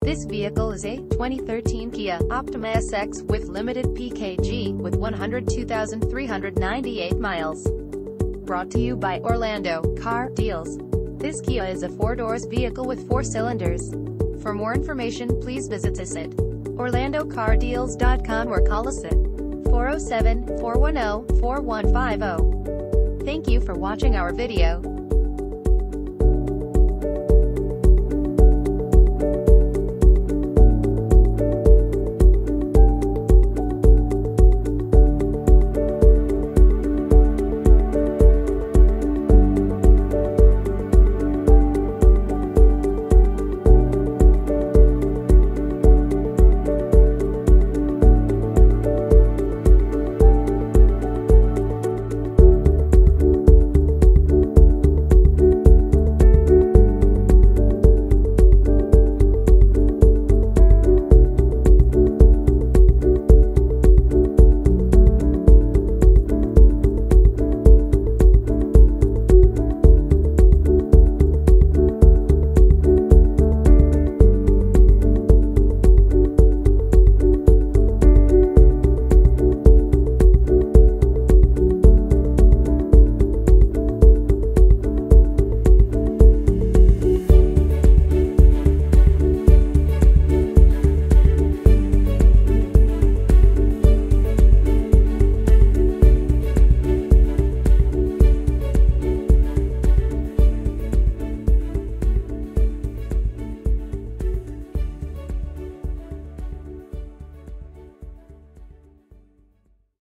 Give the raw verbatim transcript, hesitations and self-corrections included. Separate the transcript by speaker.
Speaker 1: This vehicle is a twenty thirteen Kia Optima S X with limited P K G, with one hundred two thousand three hundred ninety-eight miles. Brought to you by Orlando Car Deals. This Kia is a four-doors vehicle with four cylinders. For more information, please visit us at orlando car deals dot com or call us at four oh seven, four one zero, four one five zero. Thank you for watching our video.